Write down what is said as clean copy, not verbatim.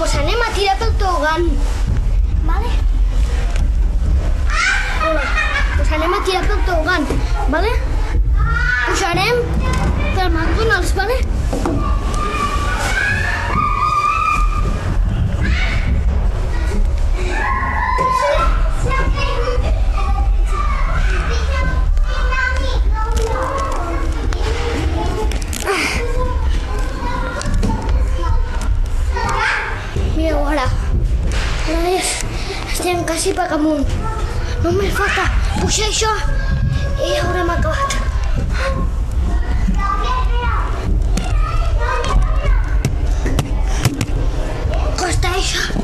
Doncs anem a tirar pel tobogan. Vale? Hola. Doncs anem a tirar pel tobogan. Vale? Pujarem pel McDonald's, vale? Mireu ara. Ara estem quasi per amunt. Només falta pujar això i ja haurem acabat. Costa això.